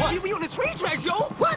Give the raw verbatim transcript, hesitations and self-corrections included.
You, you on the train tracks, yo? Woo!